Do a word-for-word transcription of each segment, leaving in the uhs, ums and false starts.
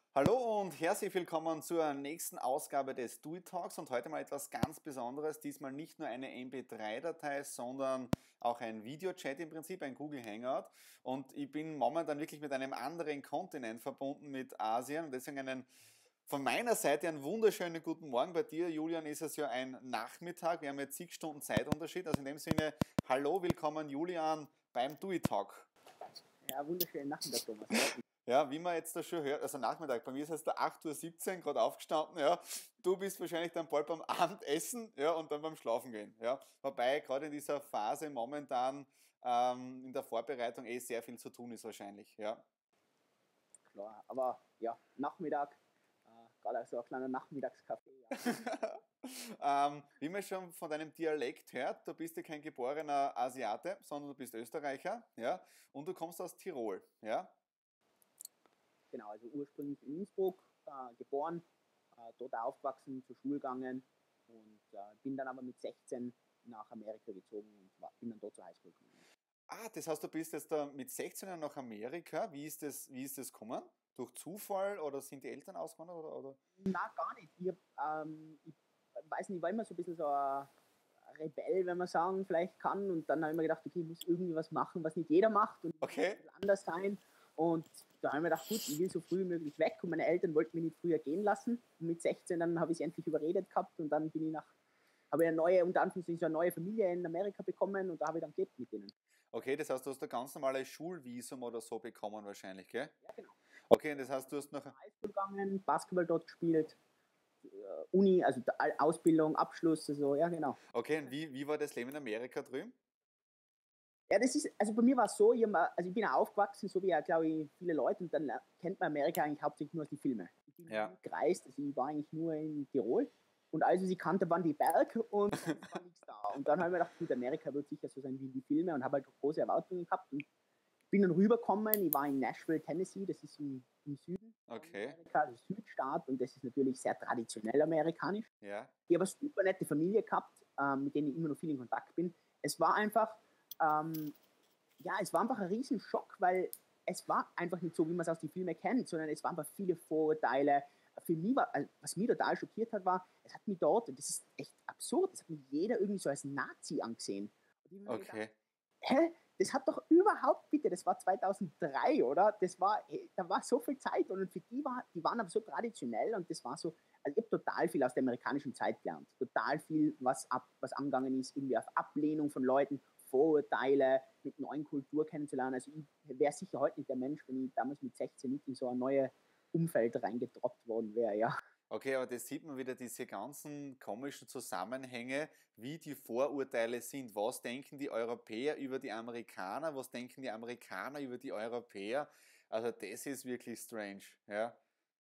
Hallo und herzlich willkommen zur nächsten Ausgabe des Do It Talks und heute mal etwas ganz Besonderes. Diesmal nicht nur eine M P drei Datei, sondern auch ein Videochat im Prinzip, ein Google Hangout. Und ich bin momentan wirklich mit einem anderen Kontinent verbunden, mit Asien, und deswegen einen, von meiner Seite einen wunderschönen guten Morgen. Bei dir, Julian, ist es ja ein Nachmittag. Wir haben jetzt zig Stunden Zeitunterschied. Also in dem Sinne, hallo, willkommen Julian beim Do It Talk. Ja, wunderschönen Nachmittag, Thomas. Ja, wie man jetzt da schon hört, also Nachmittag, bei mir ist es da acht Uhr siebzehn, gerade aufgestanden, ja. Du bist wahrscheinlich dann bald beim Abendessen, ja, und dann beim Schlafen gehen, ja. Wobei gerade in dieser Phase momentan ähm, in der Vorbereitung eh sehr viel zu tun ist wahrscheinlich, ja. Klar, aber ja, Nachmittag, äh, gerade so ein kleiner Nachmittagskaffee. Ja. ähm, wie man schon von deinem Dialekt hört, du bist ja kein geborener Asiate, sondern du bist Österreicher, ja, und du kommst aus Tirol, ja. Genau, also ursprünglich in Innsbruck äh, geboren, äh, dort aufgewachsen, zur Schule gegangen und äh, bin dann aber mit sechzehn nach Amerika gezogen und war, bin dann dort zur Highschool gegangen. Ah, das heißt, du bist jetzt da mit sechzehn Jahren nach Amerika. Wie ist das, wie ist das gekommen? Durch Zufall oder sind die Eltern ausgewandert? Oder, oder? Na, gar nicht. Ich, hab, ähm, ich weiß nicht, ich war immer so ein bisschen so ein Rebell, wenn man sagen, vielleicht kann. Und dann habe ich mir gedacht, okay, ich muss irgendwie was machen, was nicht jeder macht und Okay. anders sein. Und da habe ich mir gedacht, gut, ich will so früh wie möglich weg. Und meine Eltern wollten mich nicht früher gehen lassen. Und mit sechzehn dann habe ich sie endlich überredet gehabt. Und dann bin ich nach, habe ich eine neue, unter Anführungszeichen, eine neue Familie in Amerika bekommen. Und da habe ich dann gelebt mit denen. Okay, das heißt, du hast ein ganz normales Schulvisum oder so bekommen wahrscheinlich, gell? Ja, genau. Okay, und das heißt, du hast noch... Highschool gegangen, Basketball dort gespielt, Uni, also Ausbildung, Abschluss, so, ja, genau. Okay, und wie, wie war das Leben in Amerika drüben? Ja, das ist, also bei mir war es so, ich, hab, also ich bin auch aufgewachsen, so wie ja, glaube ich, viele Leute, und dann kennt man Amerika eigentlich hauptsächlich nur aus den Filmen. Ich bin Ja. nie gereist, also ich war eigentlich nur in Tirol und alles, was ich kannte, waren die Berge und sonst war nichts da. Und dann habe ich mir gedacht, gut, Amerika wird sicher so sein wie die Filme und habe halt große Erwartungen gehabt und bin dann rübergekommen, ich war in Nashville, Tennessee, das ist im, im Süden Okay. Amerika, also Südstaat, und das ist natürlich sehr traditionell amerikanisch. Ja. Ich habe eine super nette Familie gehabt, ähm, mit denen ich immer noch viel in Kontakt bin. Es war einfach, ähm, ja, es war einfach ein Riesenschock, weil es war einfach nicht so, wie man es aus den Filmen kennt, sondern es waren einfach viele Vorurteile. Für mich war, also was mich total schockiert hat, war, es hat mich dort, und das ist echt absurd, es hat mich jeder irgendwie so als Nazi angesehen. Okay. Gedacht, hä? Das hat doch überhaupt, bitte, das war zweitausenddrei, oder? Das war, da war so viel Zeit und für die war, die waren aber so traditionell und das war so, also ich habe total viel aus der amerikanischen Zeit gelernt. Total viel, was, ab, was angegangen ist, irgendwie auf Ablehnung von Leuten, Vorurteile, mit neuen Kultur kennenzulernen. Also ich wäre sicher heute nicht der Mensch, wenn ich damals mit sechzehn nicht in so ein neues Umfeld reingetroppt worden wäre, ja. Okay, aber das sieht man wieder, diese ganzen komischen Zusammenhänge, wie die Vorurteile sind. Was denken die Europäer über die Amerikaner? Was denken die Amerikaner über die Europäer? Also das ist wirklich strange, ja.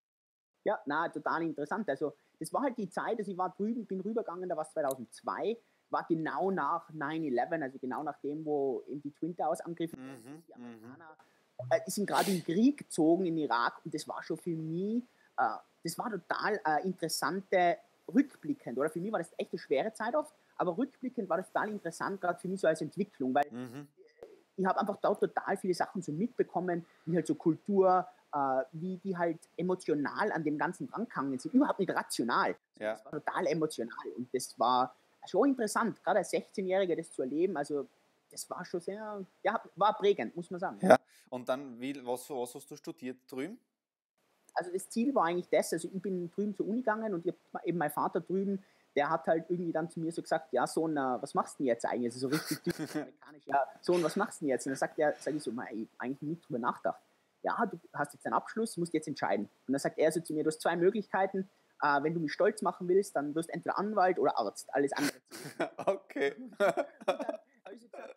Ja, na, total interessant. Also das war halt die Zeit, also ich war drüben, bin rübergegangen, da war es zweitausendzwei, war genau nach neun elf, also genau nach dem, wo eben die Twin Towers angegriffen wurden. Mhm, Die Amerikaner äh, sind gerade in den Krieg gezogen in Irak und das war schon für mich, äh, das war total äh, interessante, rückblickend, oder für mich war das echt eine schwere Zeit oft, aber rückblickend war das total interessant, gerade für mich so als Entwicklung, weil mhm. ich habe einfach dort total viele Sachen so mitbekommen, wie halt so Kultur, äh, wie die halt emotional an dem Ganzen drangegangen sind, überhaupt nicht rational. Ja. Das war total emotional und das war schon interessant, gerade als sechzehnjähriger das zu erleben, also das war schon sehr, ja, war prägend, muss man sagen. Ja. Und dann, wie, was, was hast du studiert drüben? Also das Ziel war eigentlich das, also ich bin drüben zur Uni gegangen und ich hab eben mein Vater drüben, der hat halt irgendwie dann zu mir so gesagt, ja Sohn, was machst du denn jetzt eigentlich? Also so richtig typisch amerikanisch, ja Sohn, was machst du denn jetzt? Und dann sagt er, sag ich so, ich eigentlich nicht drüber nachgedacht. Ja, du hast jetzt einen Abschluss, musst jetzt entscheiden. Und dann sagt er so zu mir, du hast zwei Möglichkeiten, äh, wenn du mich stolz machen willst, dann wirst du entweder Anwalt oder Arzt, alles andere. Okay. Und dann habe ich so gesagt,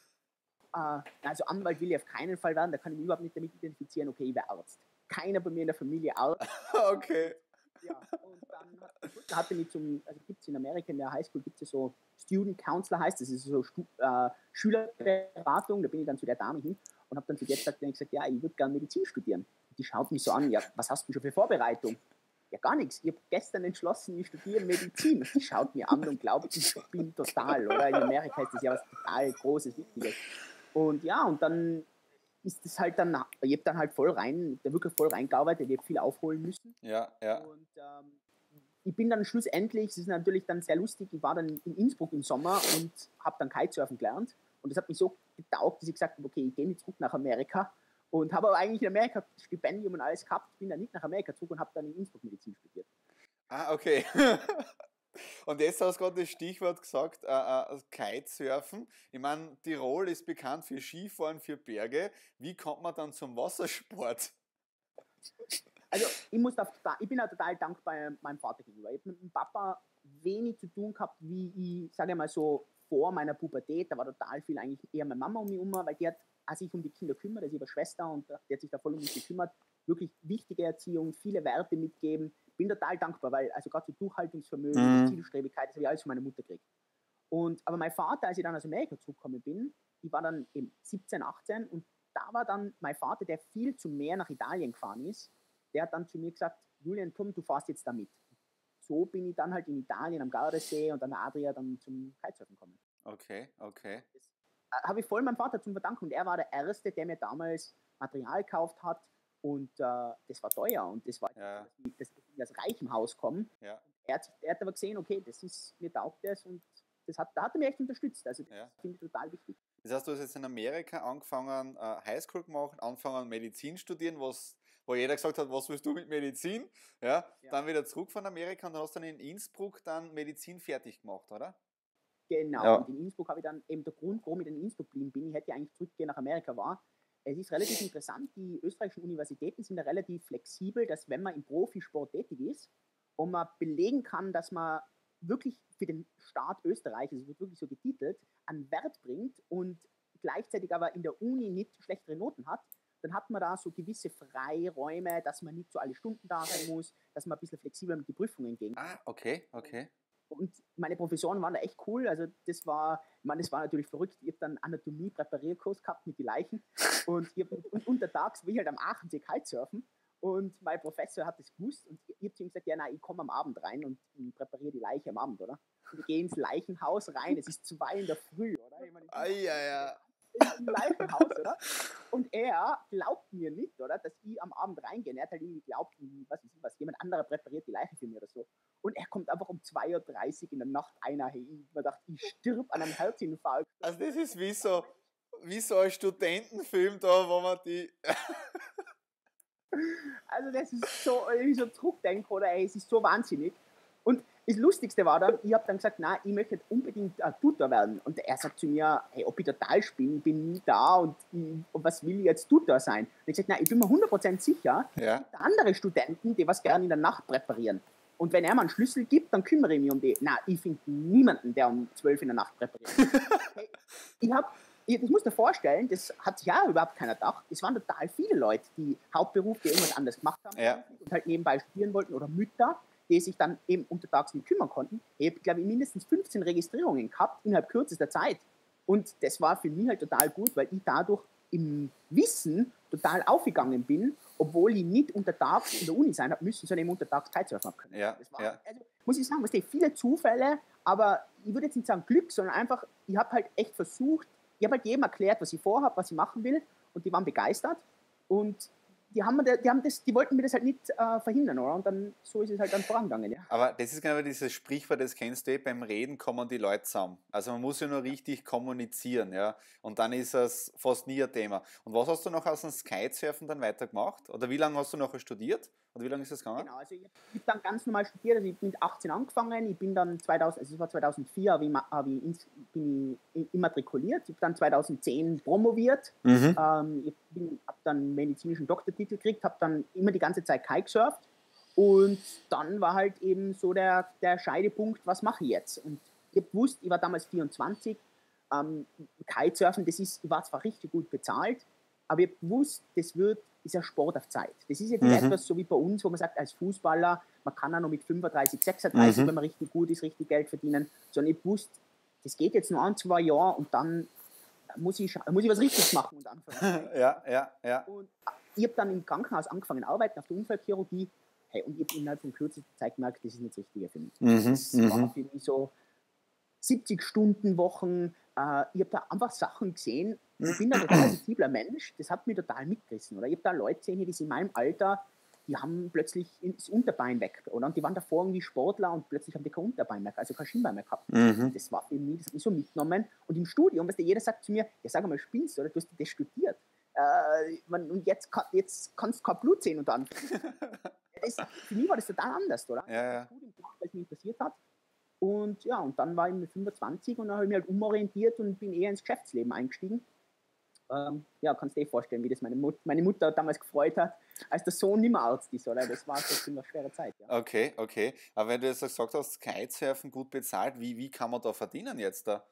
äh, also Anwalt will ich auf keinen Fall werden, da kann ich mich überhaupt nicht damit identifizieren, okay, ich wäre Arzt. Keiner bei mir in der Familie Arzt. Okay. Ja, und dann hat, hat er mich zum, also gibt es in Amerika in der Highschool, gibt es so Student Counselor heißt, das ist so Stu, äh, Schülerberatung, da bin ich dann zu der Dame hin und habe dann zu der gesagt, gesagt, ja, ich würde gerne Medizin studieren. Und die schaut mich so an, ja, was hast du schon für Vorbereitung? Ja, gar nichts. Ich habe gestern entschlossen, ich studiere Medizin. Und die schaut mir an und glaubt, ich bin total, oder? In Amerika ist das ja was total Großes, Wichtiges. Und ja, und dann ist das halt dann, ich habe dann halt voll rein, da wirklich voll reingearbeitet, ich habe viel aufholen müssen. Ja, ja. Und ähm, ich bin dann schlussendlich, es ist natürlich dann sehr lustig, ich war dann in Innsbruck im Sommer und habe dann Kitesurfen gelernt. Und das hat mich so getaugt, dass ich gesagt habe, okay, ich gehe nicht zurück nach Amerika. Und habe aber eigentlich in Amerika Stipendium und alles gehabt, bin dann nicht nach Amerika zurück und habe dann in Innsbruck Medizin studiert. Ah, okay. Und jetzt hast du gerade das Stichwort gesagt, äh, äh, Kitesurfen. Ich meine, Tirol ist bekannt für Skifahren, für Berge. Wie kommt man dann zum Wassersport? Also ich, muss da, ich bin auch total dankbar meinem Vater gegenüber. Ich habe mit dem Papa wenig zu tun gehabt, wie ich, sage mal so, vor meiner Pubertät. Da war total viel eigentlich eher meine Mama um mich herum, weil die hat sich um die Kinder kümmert, also ihre Schwester, und die hat sich da voll um mich gekümmert. Wirklich wichtige Erziehung, viele Werte mitgeben. Bin total dankbar, weil also gerade so Durchhaltungsvermögen, Mhm. Zielstrebigkeit, das habe ich alles von meiner Mutter gekriegt. Und, aber mein Vater, als ich dann aus Amerika zurückgekommen bin, ich war dann eben siebzehn, achtzehn, und da war dann mein Vater, der viel zu mehr nach Italien gefahren ist, der hat dann zu mir gesagt, Julian, komm, du fährst jetzt damit. So bin ich dann halt in Italien am Gardasee und an der Adria dann zum Kitesurfen gekommen. Okay, okay. Das habe ich voll meinem Vater zum Verdanken, und er war der Erste, der mir damals Material gekauft hat, und äh, das war teuer, und das war, Ja. dass ich aus reichem Haus komme. Ja. Er, hat, er hat aber gesehen, okay, das ist, mir taugt das, und das hat, da hat er mich echt unterstützt. Also das Ja. finde ich total wichtig. Das heißt, du hast jetzt in Amerika angefangen, äh, Highschool gemacht, angefangen Medizin studieren, was, wo jeder gesagt hat, was willst du mit Medizin? Ja, Ja. Dann wieder zurück von Amerika und hast dann in Innsbruck dann Medizin fertig gemacht, oder? Genau, Ja. Und in Innsbruck habe ich dann eben der Grund, warum ich dann in Innsbruck geblieben bin, ich hätte ja eigentlich zurückgehen nach Amerika, war, es ist relativ interessant, die österreichischen Universitäten sind da relativ flexibel, dass wenn man im Profisport tätig ist und man belegen kann, dass man wirklich für den Staat Österreich, also es wird wirklich so getitelt, einen Wert bringt und gleichzeitig aber in der Uni nicht schlechtere Noten hat, dann hat man da so gewisse Freiräume, dass man nicht so alle Stunden da sein muss, dass man ein bisschen flexibler mit den Prüfungen gehen kann. Ah, okay, okay. Und meine Professoren waren da echt cool. Also das war, ich meine, das war natürlich verrückt. Ich habe dann Anatomie-Präparierkurs gehabt mit den Leichen. Und, ich hab, und untertags will ich halt am Aachensee Kitesurfen. Und mein Professor hat das gewusst. Und ich habe zu ihm gesagt, ja, nein, ich komme am Abend rein und präpariere die Leiche am Abend, oder? Und ich gehe ins Leichenhaus rein. Es ist zwei in der Früh, oder? Ich meine, Ah, ja, ja. im Leichenhaus, oder? Und er glaubt mir nicht, oder, dass ich am Abend reingehe. Er hat halt irgendwie geglaubt, was ist was, jemand anderer präpariert die Leiche für mich oder so. Und er kommt einfach um zwei Uhr dreißig in der Nacht einer hin. Ich mir dachte, ich stirb an einem Herzinfarkt. Also das ist wie so, wie so ein Studentenfilm da, wo man die... Also das ist so, wenn ich so zurückdenke, oder ey, es ist so wahnsinnig. Und das Lustigste war dann, ich habe dann gesagt, nein, ich möchte unbedingt ein Tutor werden. Und er sagt zu mir, hey, ob ich total bin, ich bin nie da, und, ich, und was will ich jetzt Tutor sein? Und ich sage, nein, ich bin mir hundert Prozent sicher, Ja. es gibt andere Studenten, die was gerne in der Nacht präparieren. Und wenn er mir einen Schlüssel gibt, dann kümmere ich mich um die. Nein, ich finde niemanden, der um zwölf in der Nacht präpariert. Hey, ich habe Ich, das musst du dir vorstellen, das hat sich ja überhaupt keiner gedacht. Es waren total viele Leute, die Hauptberuf, die irgendwas anderes gemacht haben, Ja. und halt nebenbei studieren wollten, oder Mütter, die sich dann eben untertags nicht kümmern konnten. Ich habe, glaube ich, mindestens fünfzehn Registrierungen gehabt innerhalb kürzester Zeit. Und das war für mich halt total gut, weil ich dadurch im Wissen total aufgegangen bin, obwohl ich nicht untertags in der Uni sein habe müssen, sondern eben untertags Kitesurfen haben können. Ja, Das war, ja. also, muss ich sagen, es sind viele Zufälle, aber ich würde jetzt nicht sagen Glück, sondern einfach, ich habe halt echt versucht, ich habe halt jedem erklärt, was ich vorhabe, was ich machen will, und die waren begeistert, und die, haben mir, die, haben das, die wollten mir das halt nicht äh, verhindern, oder? Und dann, so ist es halt dann vorangegangen, ja. Aber das ist genau dieses Sprichwort, das kennst du eh, beim Reden kommen die Leute zusammen. Also man muss ja nur richtig kommunizieren, ja. Und dann ist es fast nie ein Thema. Und was hast du noch aus dem Kitesurfen dann weitergemacht? Oder wie lange hast du noch studiert? Und wie lange ist das gegangen? Genau, also ich habe dann ganz normal studiert, also ich bin mit achtzehn angefangen, ich bin dann zweitausend, also es war zweitausendvier, habe ich, habe ich ins, bin ich immatrikuliert, ich habe dann zweitausendzehn promoviert, Mhm. ähm, ich habe dann einen medizinischen Doktortitel gekriegt, habe dann immer die ganze Zeit Kitesurft, und dann war halt eben so der, der Scheidepunkt, was mache ich jetzt? Und ich habe gewusst, ich war damals vierundzwanzig, ähm, Kitesurfen, das ist, ich war zwar richtig gut bezahlt, aber ich habe gewusst, das wird, ist ein Sport auf Zeit. Das ist jetzt nicht Mhm. etwas so wie bei uns, wo man sagt, als Fußballer, man kann auch noch mit fünfunddreißig, sechsunddreißig, Mhm. wenn man richtig gut ist, richtig Geld verdienen, sondern ich wusste, das geht jetzt nur ein, zwei Jahre, und dann muss ich, muss ich was richtig machen. Und anfangen. Ja, ja, ja. Und ich habe dann im Krankenhaus angefangen zu arbeiten, auf der Unfallchirurgie. Hey, und ich habe innerhalb von kürzester Zeit gemerkt, das ist nicht das Richtige für mich. Mhm. Das Mhm. war für mich so siebzig Stunden Wochen. Äh, ich habe da einfach Sachen gesehen, Ich bin ein total sensibler Mensch, das hat mich total mitgerissen. Oder ich habe da Leute gesehen, die sind in meinem Alter, die haben plötzlich das Unterbein weg, oder? Und die waren davor irgendwie Sportler und plötzlich haben die kein Unterbein mehr, also kein Schienbein mehr gehabt. Mhm. Das war für mich, das hat mich so mitgenommen. Und im Studium, weißt du, jeder sagt zu mir, ja, sag mal, spinnst du, oder? Du hast das studiert. Äh, man, und jetzt, kann, jetzt kannst du kein Blut sehen und dann. Das, für mich war das total anders, oder? Ja, ja. Das Studium gemacht, weil es mich interessiert hat. Und ja, und dann war ich mit fünfundzwanzig und dann habe ich mich halt umorientiert und bin eher ins Geschäftsleben eingestiegen. Ähm, ja, kannst du dir vorstellen, wie das meine, Mut meine Mutter damals gefreut hat, als der Sohn nicht mehr Arzt ist, oder? Das war so eine schwere Zeit. Ja. Okay, okay. Aber wenn du jetzt gesagt hast, Kitesurfen gut bezahlt, wie, wie kann man da verdienen jetzt da?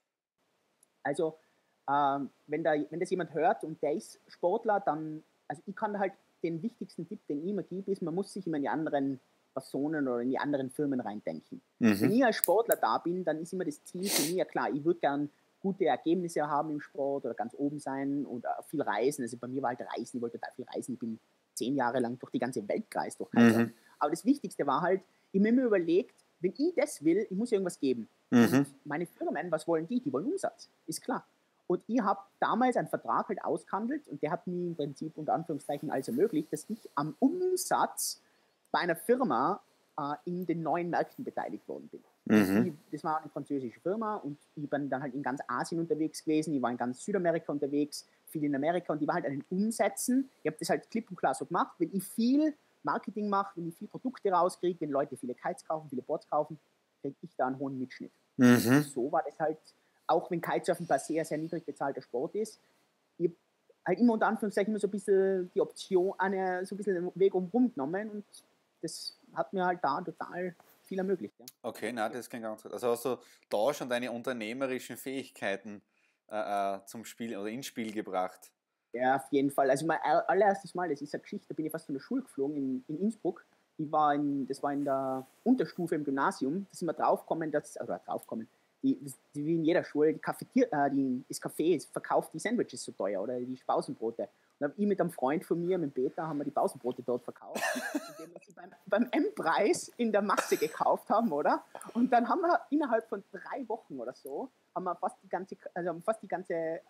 Also, ähm, wenn, da, wenn das jemand hört und der ist Sportler, dann, also ich kann halt den wichtigsten Tipp, den ich immer gebe, ist, man muss sich immer in die anderen Personen oder in die anderen Firmen reindenken. Mhm. Wenn ich als Sportler da bin, dann ist immer das Ziel für mich ja klar, ich würde gern gute Ergebnisse haben im Sport oder ganz oben sein und viel reisen. Also bei mir war halt Reisen, ich wollte total viel reisen. Ich bin zehn Jahre lang durch die ganze Welt gereist, durch Kaiser. Mhm. Aber das Wichtigste war halt, ich habe mir immer überlegt, wenn ich das will, ich muss irgendwas geben. Mhm. Meine Firmen, was wollen die? Die wollen Umsatz, ist klar. Und ich habe damals einen Vertrag halt ausgehandelt und der hat mir im Prinzip unter Anführungszeichen alles ermöglicht, dass ich am Umsatz bei einer Firma äh, in den neuen Märkten beteiligt worden bin. Mhm. Ich, das war eine französische Firma und ich bin dann halt in ganz Asien unterwegs gewesen, ich war in ganz Südamerika unterwegs, viel in Amerika und ich war halt an den Umsätzen. Ich habe das halt klipp und klar so gemacht, wenn ich viel Marketing mache, wenn ich viele Produkte rauskriege, wenn Leute viele Kites kaufen, viele Boards kaufen, kriege ich da einen hohen Mitschnitt. Mhm. So war das halt, auch wenn Kitesurfen bei sehr, sehr niedrig bezahlter Sport ist, ich habe halt immer unter Anführungszeichen immer so ein bisschen die Option, eine, so ein bisschen den Weg umrum genommen und das hat mir halt da total viel ermöglicht. Ja. Okay, na, das klingt ganz gut. Also hast du da schon deine unternehmerischen Fähigkeiten äh, äh, zum Spiel oder ins Spiel gebracht? Ja, auf jeden Fall. Also mein allererstes Mal, das ist eine Geschichte, da bin ich fast von der Schule geflogen in, in Innsbruck. Ich war in, das war in der Unterstufe im Gymnasium. Da sind wir draufgekommen, dass, also draufgekommen, die, die, wie in jeder Schule, die Cafetier, äh, die, das Café verkauft die Sandwiches so teuer oder die Pausenbrote. Und habe ich mit einem Freund von mir, mit Peter, haben wir die Pausenbrote dort verkauft, indem wir sie beim, beim M-Preis in der Masse gekauft haben, oder? Und dann haben wir innerhalb von drei Wochen oder so, haben wir fast die ganze, also fast die ganze äh,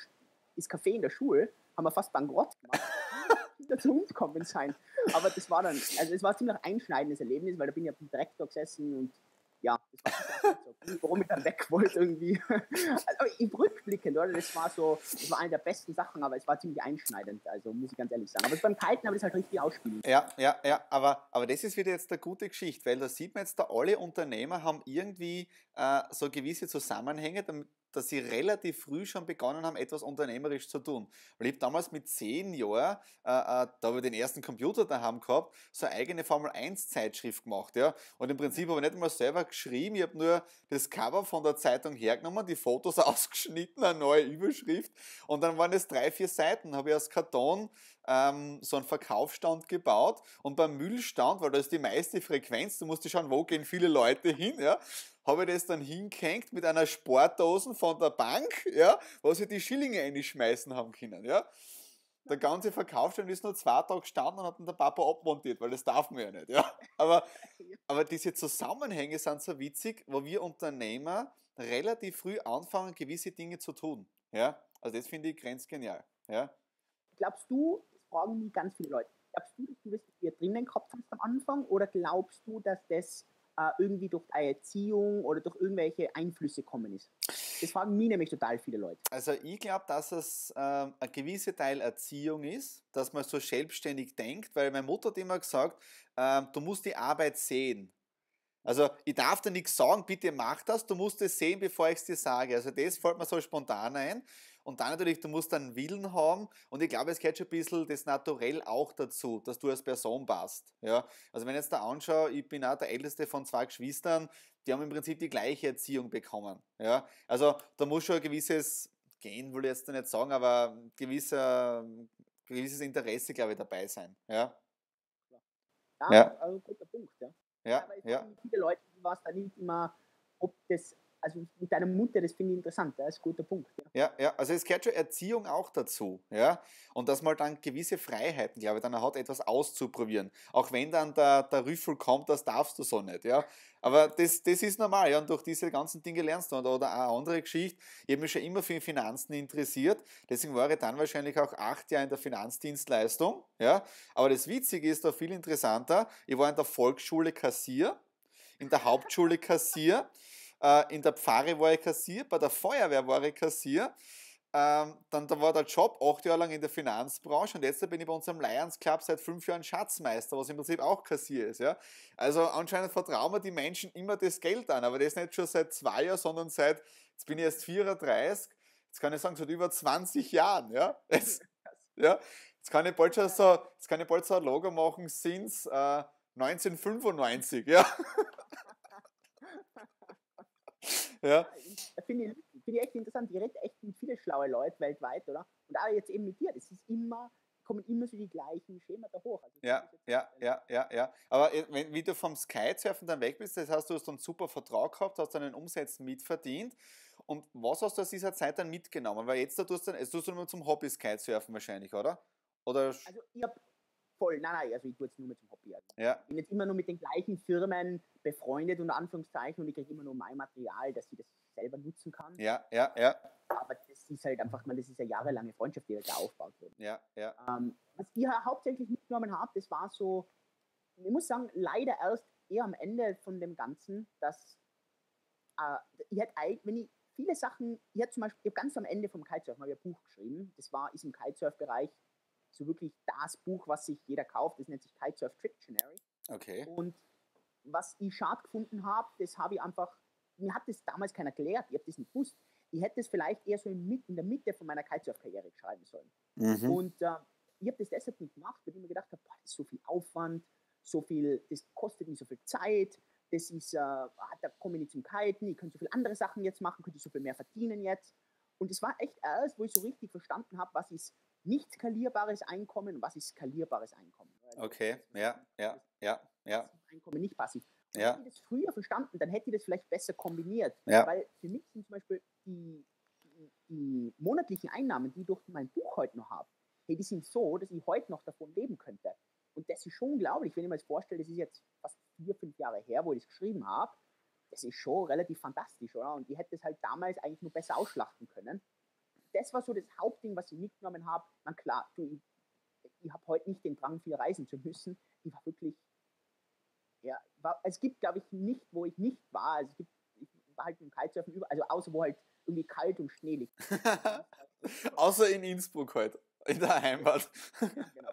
das Café in der Schule, haben wir fast bankrott gemacht, wieder zu uns kommen sein. Aber das war dann, also es war ein ziemlich einschneidendes Erlebnis, weil da bin ich auf dem Direktor gesessen und ja, das war nicht so cool, warum ich dann weg wollte irgendwie. Also im Rückblickend, oder? Das war so, das war eine der besten Sachen, aber es war ziemlich einschneidend, also muss ich ganz ehrlich sagen. Aber beim Kiten habe ich das halt richtig ausspielen. Ja, ja, ja, aber, aber das ist wieder jetzt eine gute Geschichte, weil da sieht man jetzt, da alle Unternehmer haben irgendwie äh, so gewisse Zusammenhänge, damit, dass sie relativ früh schon begonnen haben, etwas unternehmerisch zu tun. Weil ich habe damals mit zehn Jahren, äh, äh, da habe ich den ersten Computer daheim gehabt, so eine eigene Formel eins Zeitschrift gemacht. Ja? Und im Prinzip habe ich nicht einmal selber geschrieben, ich habe nur das Cover von der Zeitung hergenommen, die Fotos ausgeschnitten, eine neue Überschrift und dann waren es drei, vier Seiten, habe ich aus Karton ähm, so einen Verkaufsstand gebaut und beim Müllstand, weil da ist die meiste Frequenz, du musst schauen, wo gehen viele Leute hin, ja, habe ich das dann hingehängt mit einer Sportdose von der Bank, ja, wo sie die Schillinge einschmeißen haben können, ja. Der ganze Verkaufsstand ist nur zwei Tage gestanden und hat dann der Papa abmontiert, weil das darf man ja nicht, ja. Aber, aber diese Zusammenhänge sind so witzig, wo wir Unternehmer relativ früh anfangen, gewisse Dinge zu tun, ja. Also das finde ich grenzgenial, ja. Glaubst du, das fragen mich ganz viele Leute, glaubst du, dass du das hier drinnen gehabt hast am Anfang oder glaubst du, dass das äh, irgendwie durch eine Erziehung oder durch irgendwelche Einflüsse gekommen ist? Das fragen mich nämlich total viele Leute. Also ich glaube, dass es ähm, ein gewisser Teil Erziehung ist, dass man so selbstständig denkt, weil meine Mutter hat immer gesagt, ähm, du musst die Arbeit sehen. Also ich darf dir nichts sagen, bitte mach das, du musst es sehen, bevor ich es dir sage. Also das fällt mir so spontan ein. Und dann natürlich, du musst einen Willen haben und ich glaube, es gehört schon ein bisschen das Naturell auch dazu, dass du als Person passt. Ja? Also wenn ich jetzt da anschaue, ich bin auch der älteste von zwei Geschwistern, die haben im Prinzip die gleiche Erziehung bekommen. Ja? Also da muss schon ein gewisses Gen, will ich jetzt nicht sagen, aber ein gewisser, gewisses Interesse, glaube ich, dabei sein. Ja, ja, ja, also guter Punkt. Ja. ja, Aber es ja. fragen viele Leute, was da nicht immer, ob das also mit deiner Mutter, das finde ich interessant, das ist ein guter Punkt. Ja. Ja, ja, also es gehört schon Erziehung auch dazu, ja, und dass man dann gewisse Freiheiten, glaube ich, dann hat, etwas auszuprobieren, auch wenn dann der, der Rüffel kommt, das darfst du so nicht, ja, aber das, das ist normal, ja, und durch diese ganzen Dinge lernst du, oder, oder eine andere Geschichte, ich habe mich schon immer für Finanzen interessiert, deswegen war ich dann wahrscheinlich auch acht Jahre in der Finanzdienstleistung, ja, aber das Witzige ist da viel interessanter, ich war in der Volksschule Kassier, in der Hauptschule Kassier, äh, in der Pfarre war ich Kassier, bei der Feuerwehr war ich Kassier, ähm, dann da war der Job acht Jahre lang in der Finanzbranche und jetzt bin ich bei unserem Lions Club seit fünf Jahren Schatzmeister, was im Prinzip auch Kassier ist. Ja? Also anscheinend vertrauen mir die Menschen immer das Geld an, aber das nicht schon seit zwei Jahren, sondern seit, jetzt bin ich erst vierunddreißig, jetzt kann ich sagen, seit über zwanzig Jahren. Ja? Jetzt, ja? Jetzt kann ich bald schon so, jetzt kann ich bald so ein Logo machen, since äh, neunzehnhundertfünfundneunzig. Ja? Ja. Finde ich, find ich echt interessant. Ich rede echt mit vielen schlauen Leuten weltweit, oder? Und auch jetzt eben mit dir. Das ist immer, kommen immer so die gleichen Schemata hoch. Also ja, ja, ja, ja, ja. Aber wenn, wie du vom Kitesurfen dann weg bist, das heißt, du hast dann einen super Vertrag gehabt, hast dann einen Umsatz mitverdient. Und was hast du aus dieser Zeit dann mitgenommen? Weil jetzt da tust du, jetzt tust du nur zum Hobby Kitesurfen wahrscheinlich, oder? Oder? Also ich habe voll, nein, nein, also ich tue jetzt nur mit dem Hobby. Also ja. Ich bin jetzt immer nur mit den gleichen Firmen befreundet, unter Anführungszeichen, und ich kriege immer nur mein Material, dass ich das selber nutzen kann. Ja, ja, ja. Aber das ist halt einfach, man, das ist eine jahrelange Freundschaft, die halt da aufgebaut wurde. Ja, ja. Ähm, was ich hauptsächlich mitgenommen habe, das war so, ich muss sagen, leider erst eher am Ende von dem Ganzen, dass äh, ich hätte eigentlich, wenn ich viele Sachen, ich hätte zum Beispiel, ich habe ganz am Ende vom Kitesurfen habe ich ein Buch geschrieben, das war, ist im Kitesurf-Bereich so wirklich das Buch, was sich jeder kauft, das nennt sich Kitesurf Dictionary. Okay. Und was ich schade gefunden habe, das habe ich einfach, mir hat das damals keiner erklärt, ich habe das nicht gewusst. Ich hätte es vielleicht eher so in, in der Mitte von meiner Kitesurf-Karriere schreiben sollen. Mhm. Und äh, ich habe das deshalb nicht gemacht, weil ich mir gedacht habe, boah, das ist so viel Aufwand, so viel, das kostet nicht so viel Zeit, das ist, äh, da komme ich nicht zum Kiten, ich könnte so viele andere Sachen jetzt machen, könnte ich so viel mehr verdienen jetzt. Und es war echt erst, wo ich so richtig verstanden habe, was ist nicht skalierbares Einkommen und was ist skalierbares Einkommen. Okay, ja, ja, ja, ja. Einkommen nicht passiv. Und ja. hätte ich das früher verstanden, dann hätte ich das vielleicht besser kombiniert. Ja. Weil für mich sind zum Beispiel die, die, die monatlichen Einnahmen, die ich durch mein Buch heute noch habe, hey, die sind so, dass ich heute noch davon leben könnte. Und das ist schon unglaublich, wenn ich mir das vorstelle, das ist jetzt fast vier, fünf Jahre her, wo ich das geschrieben habe. Das ist schon relativ fantastisch, oder? Und ich hätte das halt damals eigentlich nur besser ausschlachten können. Das war so das Hauptding, was ich mitgenommen habe. Na klar, du, ich, ich habe heute nicht den Drang, viel reisen zu müssen. Ich war wirklich, ja, war, es gibt, glaube ich, nicht, wo ich nicht war. Also es gibt, ich war halt im Kitesurfen über, also außer wo halt irgendwie kalt und Schnee liegt. Außer in Innsbruck halt, in der Heimat. Ja, genau.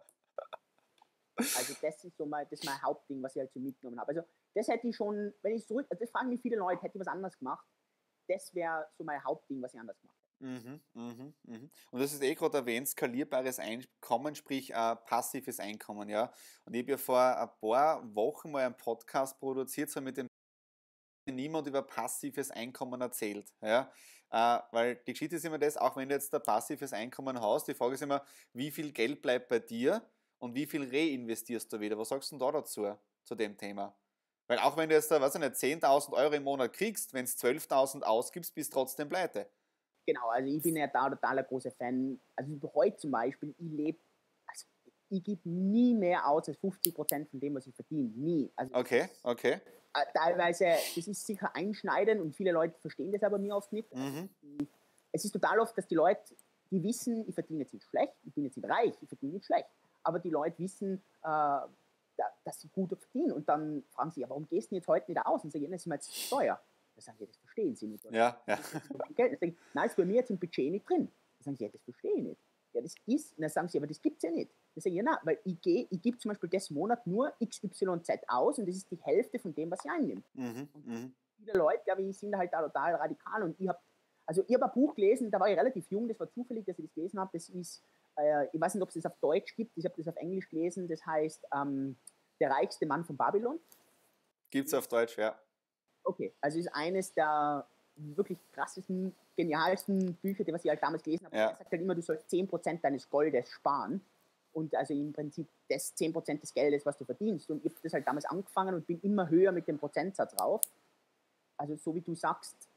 Also das ist so mein, das ist mein Hauptding, was ich halt so mitgenommen habe. Also das hätte ich schon, wenn ich zurück, also das fragen mich viele Leute, hätte ich was anderes gemacht? Das wäre so mein Hauptding, was ich anders gemacht hätte. Mhm, mhm, mhm. Und das ist eh gerade erwähnt, skalierbares Einkommen, sprich äh, passives Einkommen, ja. Und ich habe ja vor ein paar Wochen mal einen Podcast produziert, so mit dem niemand über passives Einkommen erzählt, ja. Äh, weil die Geschichte ist immer das, auch wenn du jetzt ein passives Einkommen hast, die Frage ist immer, wie viel Geld bleibt bei dir und wie viel reinvestierst du wieder? Was sagst du denn da dazu, zu dem Thema? Weil auch wenn du jetzt, weiß ich nicht, zehntausend Euro im Monat kriegst, wenn du zwölftausend ausgibst, bist du trotzdem pleite. Genau, also ich bin ja da total ein großer Fan. Also heute zum Beispiel, ich lebe, also ich gebe nie mehr aus als fünfzig Prozent von dem, was ich verdiene. Nie. Also okay, okay. Äh, teilweise, das ist sicher einschneidend und viele Leute verstehen das aber mir oft nicht. Mhm. Also, es ist total oft, dass die Leute, die wissen, ich verdiene jetzt nicht schlecht, ich bin jetzt nicht reich, ich verdiene nicht schlecht. Aber die Leute wissen, äh, dass sie gut verdienen. Und dann fragen sie, ja, warum gehst du jetzt heute nicht aus? Und sagen, das ist mir jetzt Steuer. Da sagen sie, das verstehen sie nicht. Oder? Ja, ja. Dann sagen, nein, ist bei mir jetzt im Budget nicht drin. Da sagen sie, ja, das verstehe ich nicht. Ja, das ist, und dann sagen sie, aber das gibt es ja nicht. Da sagen sie, ja, nein, weil ich gehe, ich gebe zum Beispiel das Monat nur X Y Z aus und das ist die Hälfte von dem, was ich einnehme. Mhm, und mhm. Viele Leute, glaube ich, sind halt da total radikal und ich habe, also ich habe ein Buch gelesen, da war ich relativ jung, das war zufällig, dass ich das gelesen habe, das ist, äh, ich weiß nicht, ob es das auf Deutsch gibt, ich habe das auf Englisch gelesen, das heißt, ähm, Der reichste Mann von Babylon. Gibt es auf Deutsch, ja. Okay, also ist eines der wirklich krassesten, genialsten Bücher, die was ich halt damals gelesen habe. Ja. Er sagt halt immer, du sollst zehn Prozent deines Goldes sparen und also im Prinzip das zehn Prozent des Geldes, was du verdienst. Und ich habe das halt damals angefangen und bin immer höher mit dem Prozentsatz drauf. Also so wie du sagst,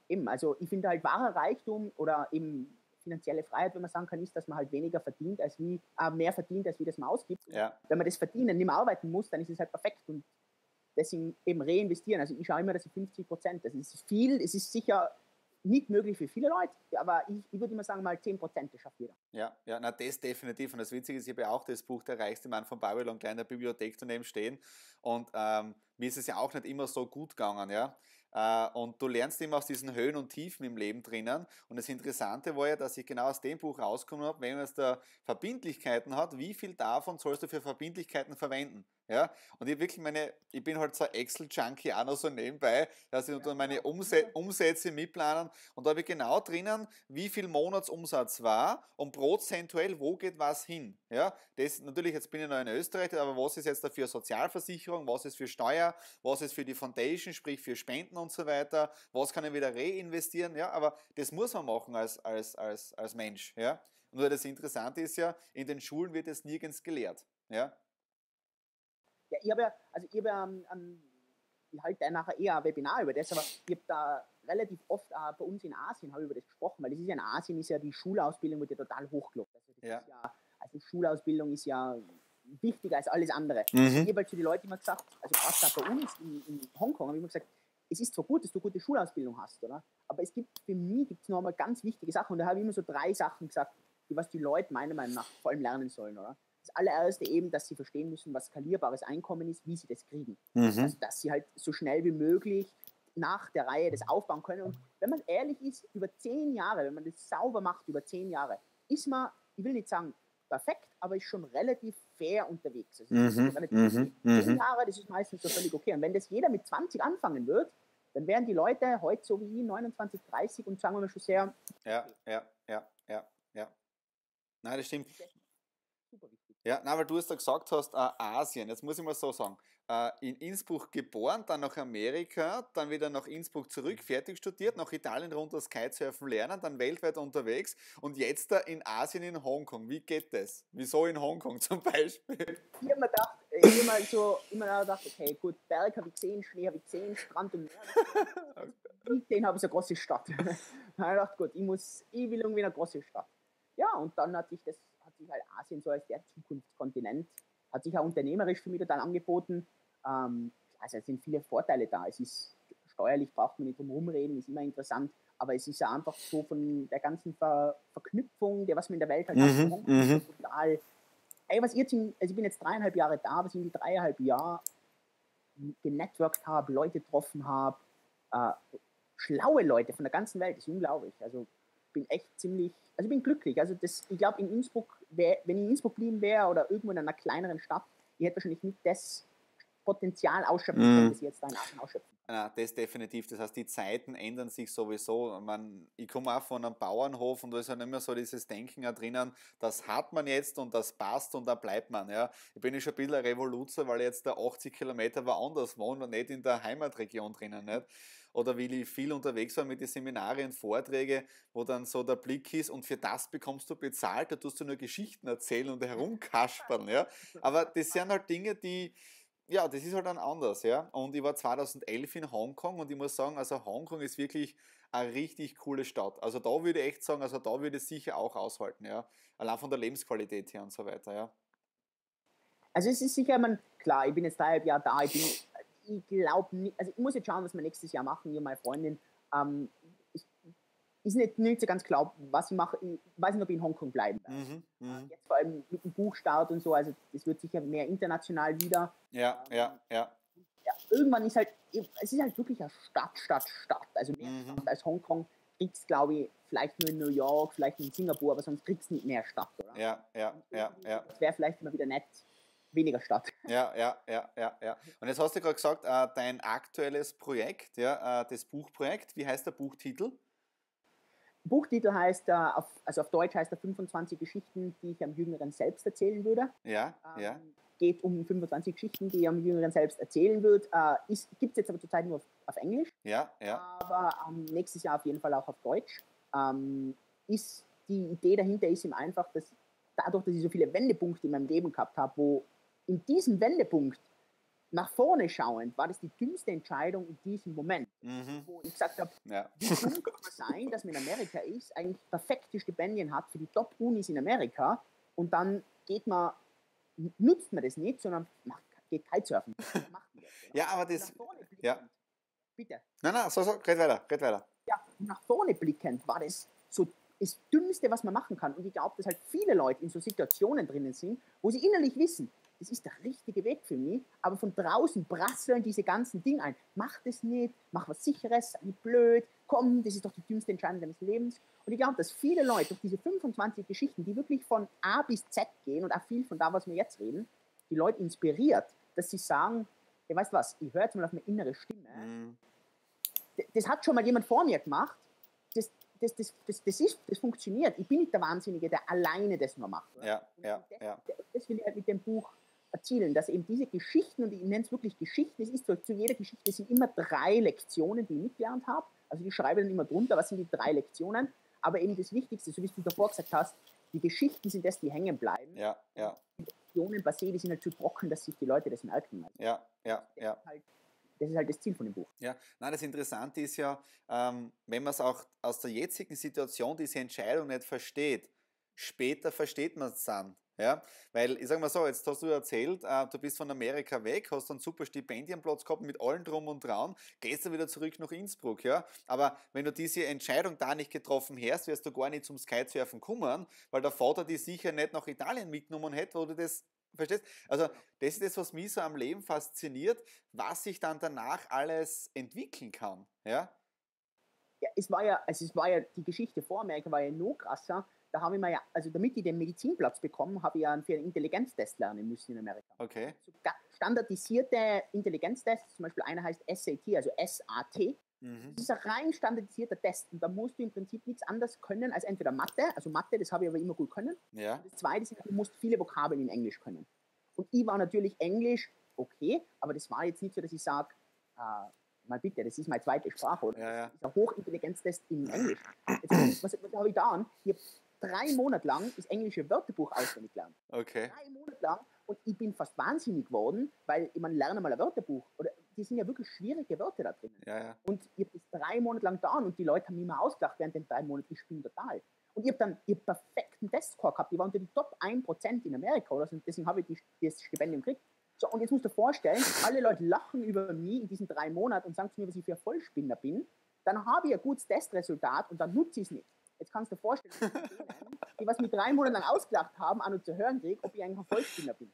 eben, also ich finde halt wahrer Reichtum oder eben finanzielle Freiheit, wenn man sagen kann, ist, dass man halt weniger verdient, als wie, äh, mehr verdient, als wie das man ausgibt. Ja. Wenn man das verdienen, nicht mehr arbeiten muss, dann ist es halt perfekt und deswegen eben reinvestieren. Also ich schaue immer, dass ich fünfzig Prozent, das ist viel, es ist sicher nicht möglich für viele Leute, aber ich, ich würde immer sagen, mal zehn Prozent, das schafft jeder. Ja, ja, na das definitiv. Und das Witzige ist, ich habe ja auch das Buch Der reichste Mann von Babylon gleich in der Bibliothek daneben stehen. Und ähm, mir ist es ja auch nicht immer so gut gegangen, ja. Äh, und du lernst immer aus diesen Höhen und Tiefen im Leben drinnen. Und das Interessante war ja, dass ich genau aus dem Buch rausgekommen habe, wenn man jetzt da Verbindlichkeiten hat, wie viel davon sollst du für Verbindlichkeiten verwenden? Ja, und ich wirklich meine, ich bin halt so ein Excel-Junkie auch noch so nebenbei, dass ich unter meine Umse- Umsätze mitplanen und da habe ich genau drinnen, wie viel Monatsumsatz war und prozentuell, wo geht was hin. Ja, das natürlich, jetzt bin ich noch in Österreich, aber was ist jetzt dafür Sozialversicherung, was ist für Steuer, was ist für die Foundation, sprich für Spenden und so weiter, was kann ich wieder reinvestieren, ja, aber das muss man machen als, als, als, als Mensch, ja. Nur das Interessante ist ja, in den Schulen wird es nirgends gelehrt, ja. Ja, ich habe ja, also ich habe ja, um, um, ich halte ja nachher eher ein Webinar über das, aber ich habe da relativ oft uh, bei uns in Asien habe ich über das gesprochen, weil das ist ja in Asien ist ja die Schulausbildung wird ja total hochgelobt. Also, das Ja. ist ja, also Schulausbildung ist ja wichtiger als alles andere. Mhm. Ich habe halt zu den Leuten immer gesagt, also gerade da bei uns in, in Hongkong habe ich immer gesagt, es ist zwar gut, dass du gute Schulausbildung hast, oder? Aber es gibt für mich gibt's noch einmal ganz wichtige Sachen und da habe ich immer so drei Sachen gesagt, die was die Leute meiner Meinung nach vor allem lernen sollen, oder? Das allererste eben, dass sie verstehen müssen, was skalierbares Einkommen ist, wie sie das kriegen. Mhm. Also, dass sie halt so schnell wie möglich nach der Reihe das aufbauen können. Und wenn man ehrlich ist, über zehn Jahre, wenn man das sauber macht, über zehn Jahre, ist man, ich will nicht sagen perfekt, aber ist schon relativ fair unterwegs. Also, das ist Mhm. relativ Mhm. okay. Zehn Mhm. Jahre, das ist meistens so völlig okay. Und wenn das jeder mit zwanzig anfangen wird, dann wären die Leute heute so wie ich, neunundzwanzig, dreißig und sagen wir mal schon sehr... Ja, ja, ja, ja, ja. Nein, das stimmt. Super wichtig. Ja, na, weil du es da gesagt hast, äh, Asien, jetzt muss ich mal so sagen, äh, in Innsbruck geboren, dann nach Amerika, dann wieder nach Innsbruck zurück, fertig studiert, nach Italien runter das Kitesurfen lernen, dann weltweit unterwegs und jetzt da in Asien, in Hongkong. Wie geht das? Wieso in Hongkong zum Beispiel? Ich habe mir gedacht, ich habe mir so immer gedacht, okay, gut, Berg habe ich gesehen, Schnee habe ich gesehen, Strand und Meer. Wie gesehen habe ich so eine große Stadt. Da habe ich gedacht, gut, ich muss, ich will irgendwie eine große Stadt. Ja, und dann hat sich das, hat sich halt Asien so als der Zukunftskontinent, hat sich auch unternehmerisch für mich total angeboten. Ähm, also es sind viele Vorteile da. Es ist steuerlich, braucht man nicht drum rumreden, ist immer interessant, aber es ist ja einfach so von der ganzen Ver Verknüpfung, der was man in der Welt halt hat, Mhm, Hongkong ist mhm. so total. Ey, was jetzt in, also ich bin jetzt dreieinhalb Jahre da, was ich in die dreieinhalb Jahre genetworked habe, Leute getroffen habe, äh, schlaue Leute von der ganzen Welt, das ist unglaublich. Also ich bin echt ziemlich, also ich bin glücklich. Also das, ich glaube in Innsbruck, wär, wenn ich in Innsbruck geblieben wäre oder irgendwo in einer kleineren Stadt, ich hätte wahrscheinlich nicht das Potenzial ausschöpfen können, Mhm. das ich jetzt da in Aachen ausschöpfen kann. Ja, das definitiv. Das heißt, die Zeiten ändern sich sowieso. Man, ich komme auch von einem Bauernhof und da ist halt immer so dieses Denken auch drinnen, das hat man jetzt und das passt und da bleibt man. Ja. Ich bin ja schon ein bisschen ein Revoluzer, weil ich jetzt da achtzig Kilometer woanders wohne und nicht in der Heimatregion drinnen. Nicht? Oder weil ich viel unterwegs war mit den Seminaren und Vorträgen, wo dann so der Blick ist und für das bekommst du bezahlt, da tust du nur Geschichten erzählen und herumkaspern. Ja. Aber das sind halt Dinge, die ja, das ist halt dann anders, ja. Und ich war zweitausendelf in Hongkong und ich muss sagen, also Hongkong ist wirklich eine richtig coole Stadt. Also da würde ich echt sagen, also da würde ich sicher auch aushalten, ja. Allein von der Lebensqualität her und so weiter, ja. Also es ist sicher, man, klar, ich bin jetzt dreieinhalb Jahre da, ich bin, ich glaube nicht, also ich muss jetzt schauen, was wir nächstes Jahr machen, ich und meine Freundin. Ähm, ich, ist nicht, nicht so ganz klar, was ich mache. Ich weiß nicht, ob ich in Hongkong bleiben werde. Mhm, mhm. Jetzt vor allem mit dem Buchstart und so, also das wird sicher mehr international wieder. Ja, Ähm, ja, ja. ja, irgendwann ist halt, es ist halt wirklich eine Stadt, Stadt, Stadt. Also mehr Mhm. Stadt als Hongkong kriegst glaube ich, vielleicht nur in New York, vielleicht in Singapur, aber sonst kriegst du nicht mehr Stadt, oder? Ja, ja, ja, ja. Das wäre vielleicht immer wieder nett, weniger Stadt. Ja, ja, ja, ja, ja. Und jetzt hast du gerade gesagt, äh, dein aktuelles Projekt, ja, äh, das Buchprojekt, wie heißt der Buchtitel? Buchtitel heißt, äh, auf, also auf Deutsch heißt er fünfundzwanzig Geschichten, die ich am Jüngeren selbst erzählen würde. Ja, Ähm, ja. Geht um fünfundzwanzig Geschichten, die ich am Jüngeren selbst erzählen würde. Äh, Gibt es jetzt aber zurzeit nur auf, auf Englisch, Ja, ja. aber ähm, nächstes Jahr auf jeden Fall auch auf Deutsch. Ähm, ist, die Idee dahinter ist ihm einfach, dass dadurch, dass ich so viele Wendepunkte in meinem Leben gehabt habe, wo in diesem Wendepunkt nach vorne schauend war das die dümmste Entscheidung in diesem Moment, Mhm. wo ich gesagt habe, Ja. wie dumm kann man sein, dass man in Amerika ist, eigentlich perfekte Stipendien hat für die Top-Unis in Amerika und dann geht man, nutzt man das nicht, sondern macht, geht Kitesurfen. Was macht man das, oder? Ja, aber Und das. nach vorne blickend, Ja. bitte. Nein, nein, so, so, red weiter, red weiter. Ja, nach vorne blickend war das so das Dümmste, was man machen kann. Und ich glaube, dass halt viele Leute in so Situationen drinnen sind, wo sie innerlich wissen, das ist der richtige Weg für mich, aber von draußen prasseln diese ganzen Dinge ein. Mach das nicht, mach was Sicheres, sei nicht blöd, komm, das ist doch die dümmste Entscheidung deines Lebens. Und ich glaube, dass viele Leute durch diese fünfundzwanzig Geschichten, die wirklich von A bis Z gehen und auch viel von da, was wir jetzt reden, die Leute inspiriert, dass sie sagen, ja, weißt du was, ich höre jetzt mal auf meine innere Stimme, Mhm. das hat schon mal jemand vor mir gemacht, das, das, das, das, das, ist, das funktioniert. Ich bin nicht der Wahnsinnige, der alleine das nur macht. Oder? Ja, ja, das, ja. das will ich halt mit dem Buch erzielen, dass eben diese Geschichten, und ich nenne es wirklich Geschichten, es ist so, zu jeder Geschichte sind immer drei Lektionen, die ich mitgelernt habe. Also ich schreibe dann immer drunter, was sind die drei Lektionen. Aber eben das Wichtigste, so wie du davor gesagt hast, die Geschichten sind das, die hängen bleiben. Ja, ja. Die Lektionen per se, die sind halt zu trocken, dass sich die Leute das merken. Also Ja, ja, das, ja. ist halt, das ist halt das Ziel von dem Buch. Ja, nein, das Interessante ist ja, ähm, wenn man es auch aus der jetzigen Situation, diese Entscheidung nicht versteht, später versteht man es dann. Ja? Weil, ich sage mal so, jetzt hast du erzählt, äh, du bist von Amerika weg, hast einen super Stipendienplatz gehabt mit allen Drum und Dran, gehst dann wieder zurück nach Innsbruck. Ja? Aber wenn du diese Entscheidung da nicht getroffen hast, wärst du gar nicht zum Kitesurfen kommen, weil der Vater dich sicher nicht nach Italien mitgenommen hätte, wo du das. Verstehst? Also, das ist das, was mich so am Leben fasziniert, was sich dann danach alles entwickeln kann. Ja? Ja, es war ja, also es war ja, die Geschichte vor Amerika war ja noch krasser. Da habe ich mir ja, also damit ich den Medizinplatz bekomme, habe ich ja für einen Intelligenztest lernen müssen in Amerika. Okay. So standardisierte Intelligenztests, zum Beispiel einer heißt S A T, also S A T. Mhm. Das ist ein rein standardisierter Test und da musst du im Prinzip nichts anderes können als entweder Mathe, also Mathe, das habe ich aber immer gut können. Ja. Und das zweite ist, du musst viele Vokabeln in Englisch können. Und ich war natürlich Englisch okay, aber das war jetzt nicht so, dass ich sage, äh, mal bitte, das ist meine zweite Sprache, oder? Ja, ja. Das ist ein Hochintelligenztest in Englisch. Jetzt, was, was habe ich da an? Ich habe drei Monate lang das englische Wörterbuch auswendig gelernt. Okay. Drei Monate lang. Und ich bin fast wahnsinnig geworden, weil ich meine, lerne mal ein Wörterbuch. Oder die sind ja wirklich schwierige Wörter da drin. Ja, ja. Und ich habe das drei Monate lang da und die Leute haben mich immer ausgelacht während den drei Monaten. Ich spiele total. Und ich habe dann ich hab perfekten Testscore gehabt. Ich war unter die Top ein Prozent in Amerika. Oder? Deswegen habe ich die, das Stipendium gekriegt. So, und jetzt musst du dir vorstellen, alle Leute lachen über mich in diesen drei Monaten und sagen zu mir, was ich für ein Vollspinner bin. Dann habe ich ein gutes Testresultat und dann nutze ich es nicht. Jetzt kannst du dir vorstellen, dass ich denen, die was mich drei Monate lang ausgelacht haben, auch noch zu hören kriege, ob ich eigentlich ein Vollspinner bin.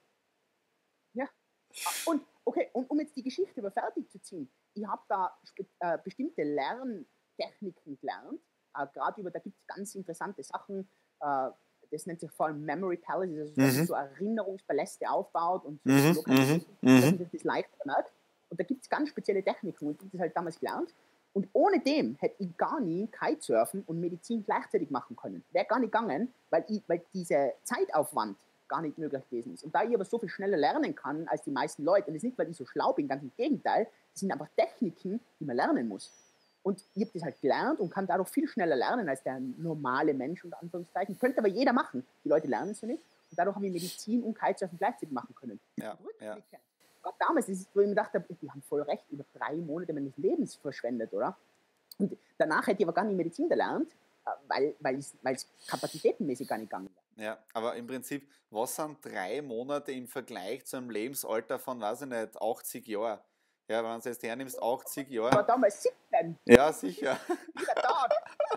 Ja. Und, okay, und um jetzt die Geschichte über fertig zu ziehen, ich habe da äh, bestimmte Lerntechniken gelernt. Äh, Gerade über, da gibt es ganz interessante Sachen. Äh, das nennt sich vor allem Memory Palaces, also dass Mhm. man so Erinnerungspaläste aufbaut und so Mhm, Lokalisierung, mhm, dass mhm. man das leichter merkt. Und da gibt es ganz spezielle Techniken und ich habe das halt damals gelernt. Und ohne dem hätte ich gar nie Kitesurfen und Medizin gleichzeitig machen können. Wäre gar nicht gegangen, weil, ich, weil dieser Zeitaufwand gar nicht möglich gewesen ist. Und da ich aber so viel schneller lernen kann als die meisten Leute, und das ist nicht, weil ich so schlau bin, ganz im Gegenteil, das sind einfach Techniken, die man lernen muss. Und ich habe das halt gelernt und kann dadurch viel schneller lernen als der normale Mensch, unter Anführungszeichen. Könnte aber jeder machen. Die Leute lernen es ja nicht. Und dadurch habe ich Medizin und Kitesurfen gleichzeitig machen können. Ja, Und ja. rückblickend, gerade damals, das ist, wo ich mir gedacht habe, die haben voll recht, über drei Monate meines Lebens verschwendet, oder? Und danach hätte ich aber gar nicht Medizin gelernt, weil es kapazitätenmäßig gar nicht gegangen wäre. Ja, aber im Prinzip, was sind drei Monate im Vergleich zu einem Lebensalter von, weiß ich nicht, achtzig Jahren? Ja, wenn du jetzt hernimmst, achtzig Ich war Jahre. damals siebzehn. Ja, sicher. Jeder Tag.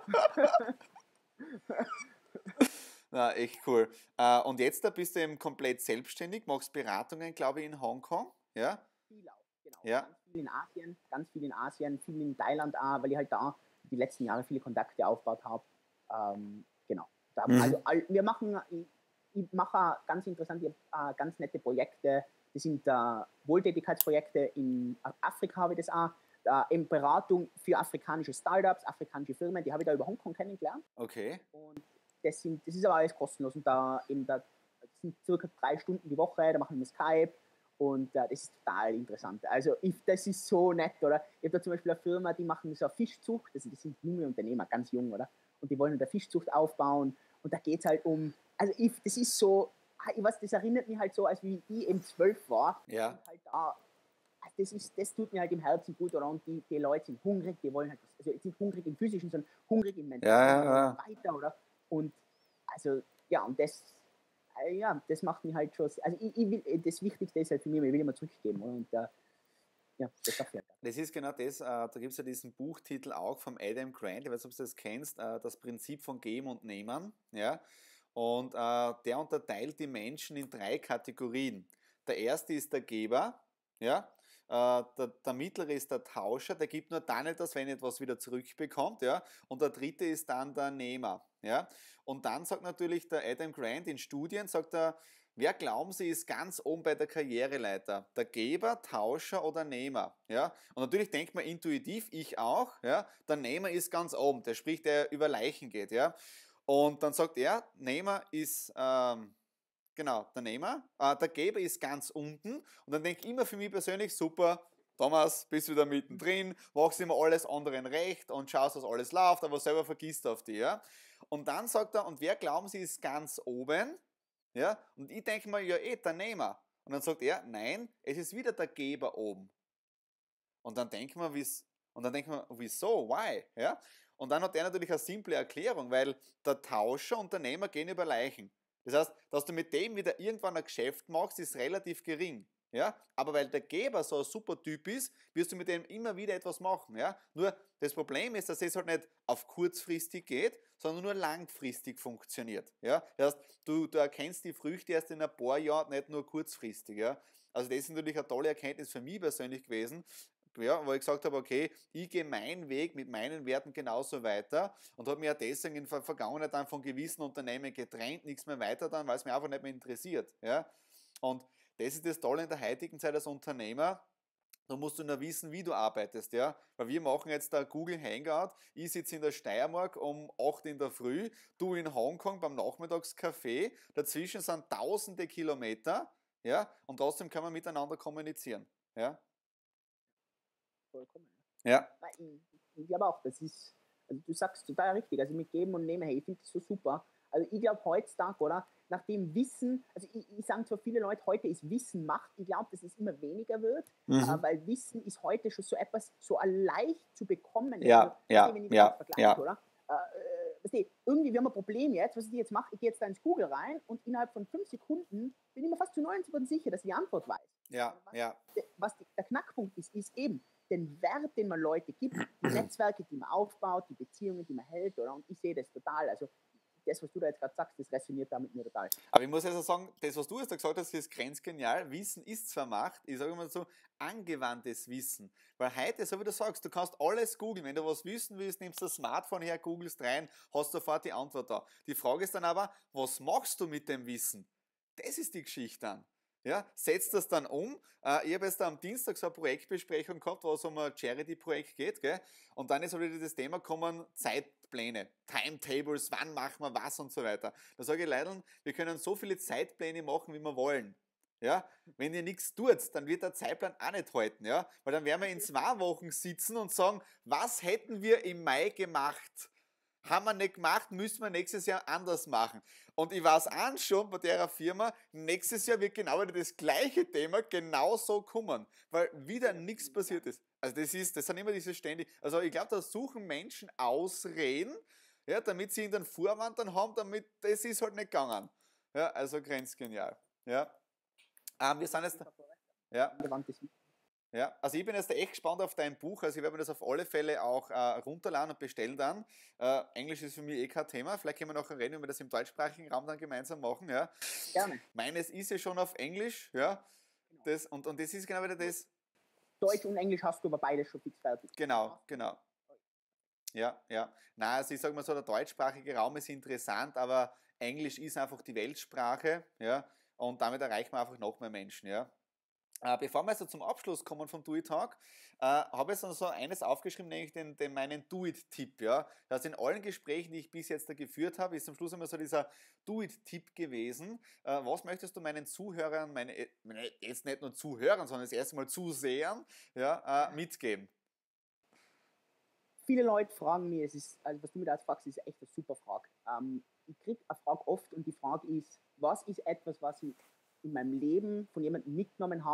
Na, echt cool. Äh, und jetzt da bist du eben komplett selbstständig, machst Beratungen, glaube ich, in Hongkong. Ja? Viel auch, genau. Ja. Ganz viel in Asien, ganz viel in Asien, viel in Thailand auch, weil ich halt da die letzten Jahre viele Kontakte aufgebaut habe. Ähm, genau. Da, Mhm. Also all, wir machen, ich, ich mache ganz interessante, äh, ganz nette Projekte. Das sind äh, Wohltätigkeitsprojekte in Afrika, habe ich das auch. Da eben Beratung für afrikanische Startups, afrikanische Firmen, die habe ich da über Hongkong kennengelernt. Okay. Und das, sind, das ist aber alles kostenlos. Und da eben da das sind circa drei Stunden die Woche, da machen wir Skype. Und äh, das ist total interessant. Also ich, das ist so nett, oder? Ich habe da zum Beispiel eine Firma, die machen so eine Fischzucht, das, das sind junge Unternehmer, ganz jung, oder? Und die wollen eine Fischzucht aufbauen. Und da geht es halt um, also ich, das ist so, ich weiß, das erinnert mich halt so, als wie ich eben zwölf war. Ja. Und halt da das, ist, das tut mir halt im Herzen gut, oder? Und die, die Leute sind hungrig, die wollen halt, also jetzt nicht hungrig im physischen, sondern hungrig im mentalen, Ja, ja, ja. weiter, oder? Und also, ja, und das, äh, ja, das macht mich halt schon, also ich, ich will, das Wichtigste ist halt für mich, ich will immer zurückgeben, oder? Und äh, ja, das darf ich. Das ist genau das, äh, da gibt es ja diesen Buchtitel auch vom Adam Grant, ich weiß nicht, ob du das kennst, äh, das Prinzip von Geben und Nehmen, ja, und äh, der unterteilt die Menschen in drei Kategorien. Der erste ist der Geber, ja, äh, der, der mittlere ist der Tauscher, der gibt nur dann etwas, wenn er etwas wieder zurückbekommt, ja, und der dritte ist dann der Nehmer, ja, und dann sagt natürlich der Adam Grant in Studien, sagt er, wer glauben Sie ist ganz oben bei der Karriereleiter? Der Geber, Tauscher oder Nehmer? Ja? Und natürlich denkt man intuitiv, ich auch, ja? Der Nehmer ist ganz oben, der spricht, der über Leichen geht. Ja? Und dann sagt er, Nehmer ist, ähm, genau, der Nehmer, äh, der Geber ist ganz unten. Und dann denke ich immer für mich persönlich, super, Thomas, bist du wieder mittendrin, machst immer alles anderen recht und schaust, dass alles läuft, aber selber vergisst auf dich. Ja? Und dann sagt er, und wer glauben Sie ist ganz oben? Ja? Und ich denke mir, ja eh, der Nehmer. Und dann sagt er, nein, es ist wieder der Geber oben. Und dann denkt man, wie's, und dann denkt man, wieso, why? Ja? Und dann hat er natürlich eine simple Erklärung, weil der Tauscher und der Nehmer gehen über Leichen. Das heißt, dass du mit dem wieder irgendwann ein Geschäft machst, ist relativ gering. Ja? Aber weil der Geber so ein super Typ ist, wirst du mit dem immer wieder etwas machen. Ja? Nur das Problem ist, dass es halt nicht auf kurzfristig geht, sondern nur langfristig funktioniert. Ja? Das heißt, du, du erkennst die Früchte erst in ein paar Jahren, nicht nur kurzfristig. Ja? Also das ist natürlich eine tolle Erkenntnis für mich persönlich gewesen, ja, wo ich gesagt habe, okay, ich gehe meinen Weg mit meinen Werten genauso weiter und habe mich ja deswegen in der Vergangenheit dann von gewissen Unternehmen getrennt, nichts mehr weiter dann, weil es mich einfach nicht mehr interessiert. Ja? Und das ist das Tolle in der heutigen Zeit als Unternehmer. Da musst du nur wissen, wie du arbeitest, ja. Weil wir machen jetzt da Google Hangout. Ich sitze in der Steiermark um acht in der Früh, du in Hongkong beim Nachmittagscafé. Dazwischen sind tausende Kilometer, ja, und trotzdem kann man miteinander kommunizieren, ja. Vollkommen. Ja. Ich, ich glaube auch, das ist, also du sagst total richtig, also mit Geben und Nehmen, hey, ich finde das so super. Also ich glaube heutzutage, oder, nachdem Wissen, also ich, ich sage zwar viele Leute, heute ist Wissen Macht, ich glaube, dass es immer weniger wird, Mhm. äh, weil Wissen ist heute schon so etwas, so leicht zu bekommen. Ja, also, ja, ich, wenn ich ja, das vergleiche, ja. oder? Äh, weißt du, irgendwie, wir haben ein Problem jetzt, was ich jetzt mache, ich gehe jetzt da ins Google rein und innerhalb von fünf Sekunden bin ich mir fast zu neunzig Prozent sicher, dass ich die Antwort weiß. Ja, was, ja. was die, der Knackpunkt ist, ist eben, den Wert, den man Leute gibt, die Netzwerke, die man aufbaut, die Beziehungen, die man hält, oder? Und ich sehe das total. Also das, was du da jetzt gerade sagst, das resoniert da mit mir total. Aber ich muss also sagen, das, was du jetzt da gesagt hast, ist grenzgenial. Wissen ist zwar Macht, ich sage immer so, angewandtes Wissen. Weil heute, so wie du sagst, du kannst alles googeln. Wenn du was wissen willst, nimmst du das Smartphone her, googelst rein, hast sofort die Antwort da. Die Frage ist dann aber, was machst du mit dem Wissen? Das ist die Geschichte dann. Ja, setzt das dann um. Äh, ich habe jetzt am Dienstag so eine Projektbesprechung gehabt, wo es um ein Charity-Projekt geht. Gell? Und dann ist halt wieder das Thema gekommen, Zeitpläne, Timetables, wann machen wir was und so weiter. Da sage ich Leuten, wir können so viele Zeitpläne machen, wie wir wollen. Ja? Wenn ihr nichts tut, dann wird der Zeitplan auch nicht halten. Ja? Weil dann werden wir in zwei Wochen sitzen und sagen, was hätten wir im Mai gemacht? Haben wir nicht gemacht, müssen wir nächstes Jahr anders machen. Und ich weiß auch schon bei der Firma, nächstes Jahr wird genau wieder das gleiche Thema genauso kommen, weil wieder nichts passiert ist. Also das ist, das sind immer diese ständig, also ich glaube, da suchen Menschen Ausreden, ja, damit sie ihn dann Vorwand dann haben, damit das ist halt nicht gegangen. Ja, also grenzgenial. Ja. Ähm, wir sind jetzt, ja. Ja, also ich bin jetzt echt gespannt auf dein Buch, also ich werde mir das auf alle Fälle auch äh, runterladen und bestellen dann. Äh, Englisch ist für mich eh kein Thema, vielleicht können wir noch reden, wenn wir das im deutschsprachigen Raum dann gemeinsam machen. Ja. Gerne. Meines ist ja schon auf Englisch, ja. Das, und, und das ist genau wieder das. Deutsch und Englisch hast du aber beides schon fix fertig. Genau, genau. Ja, ja. Na, also ich sage mal so, der deutschsprachige Raum ist interessant, aber Englisch ist einfach die Weltsprache, ja. Und damit erreicht man einfach noch mehr Menschen, ja. Äh, bevor wir also zum Abschluss kommen vom Do-It-Talk, äh, habe ich so eines aufgeschrieben, nämlich den, den meinen Do-It-Tipp. Ja? Das in allen Gesprächen, die ich bis jetzt da geführt habe, ist am Schluss immer so dieser Do-It-Tipp gewesen. Äh, was möchtest du meinen Zuhörern, meine, meine, jetzt nicht nur Zuhörern, sondern das erste Mal Zusehern, ja, äh, mitgeben? Viele Leute fragen mich, es ist, also was du mir da fragst, ist echt eine super Frage. Ähm, ich kriege eine Frage oft und die Frage ist, was ist etwas, was ich in meinem Leben von jemandem mitgenommen habe,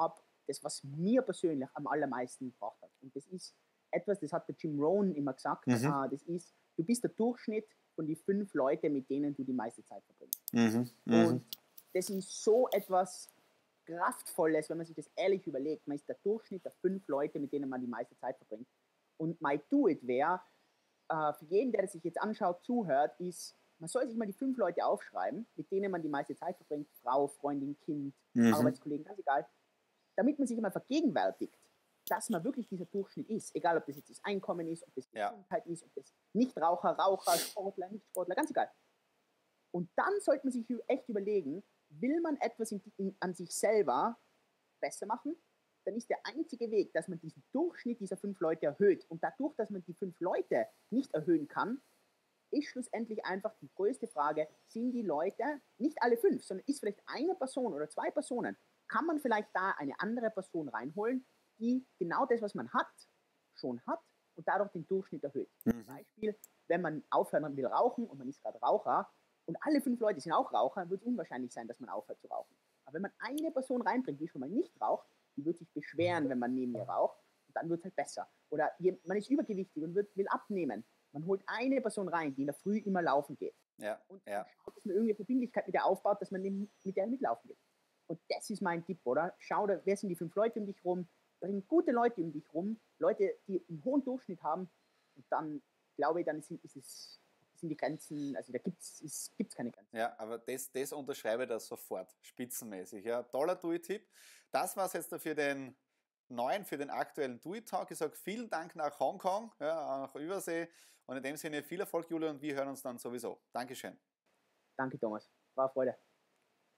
das, was mir persönlich am allermeisten gebracht hat. Und das ist etwas, das hat der Jim Rohn immer gesagt, Mhm. äh, das ist, du bist der Durchschnitt von den fünf Leuten, mit denen du die meiste Zeit verbringst. Mhm. Mhm. Und das ist so etwas Kraftvolles, wenn man sich das ehrlich überlegt. Man ist der Durchschnitt der fünf Leute, mit denen man die meiste Zeit verbringt. Und my do it wäre, äh, für jeden, der das sich jetzt anschaut, zuhört, ist, man soll sich mal die fünf Leute aufschreiben, mit denen man die meiste Zeit verbringt, Frau, Freundin, Kind, Mhm. Arbeitskollegen, ganz egal, damit man sich immer vergegenwärtigt, dass man wirklich dieser Durchschnitt ist. Egal, ob das jetzt das Einkommen ist, ob das die Ja. Gesundheit ist, ob das Nichtraucher, Raucher, Sportler, Nichtsportler, ganz egal. Und dann sollte man sich echt überlegen, will man etwas in, in, an sich selber besser machen, dann ist der einzige Weg, dass man diesen Durchschnitt dieser fünf Leute erhöht. Und dadurch, dass man die fünf Leute nicht erhöhen kann, ist schlussendlich einfach die größte Frage, sind die Leute, nicht alle fünf, sondern ist vielleicht eine Person oder zwei Personen, kann man vielleicht da eine andere Person reinholen, die genau das, was man hat, schon hat und dadurch den Durchschnitt erhöht. Mhm. Zum Beispiel, wenn man aufhören will rauchen und man ist gerade Raucher und alle fünf Leute sind auch Raucher, dann wird es unwahrscheinlich sein, dass man aufhört zu rauchen. Aber wenn man eine Person reinbringt, die schon mal nicht raucht, die wird sich beschweren, wenn man neben ihr raucht und dann wird es halt besser. Oder man ist übergewichtig und wird, will abnehmen. Man holt eine Person rein, die in der Früh immer laufen geht. Ja, und ja. schaut, dass man irgendwie eine Verbindlichkeit mit der aufbaut, dass man mit der mitlaufen geht. Und das ist mein Tipp, oder? Schau, wer sind die fünf Leute um dich rum? Bring gute Leute um dich rum, Leute, die einen hohen Durchschnitt haben. Und dann, glaube ich, dann sind, ist es, sind die Grenzen, also da gibt es keine Grenzen. Ja, aber das, das unterschreibe ich da sofort, spitzenmäßig. Ja, toller Dewey-Tipp. Das war es jetzt für den neuen, für den aktuellen Dewey-Talk. Ich sage vielen Dank nach Hongkong, ja, nach Übersee. Und in dem Sinne viel Erfolg, Julia, und wir hören uns dann sowieso. Dankeschön. Danke, Thomas. War eine Freude.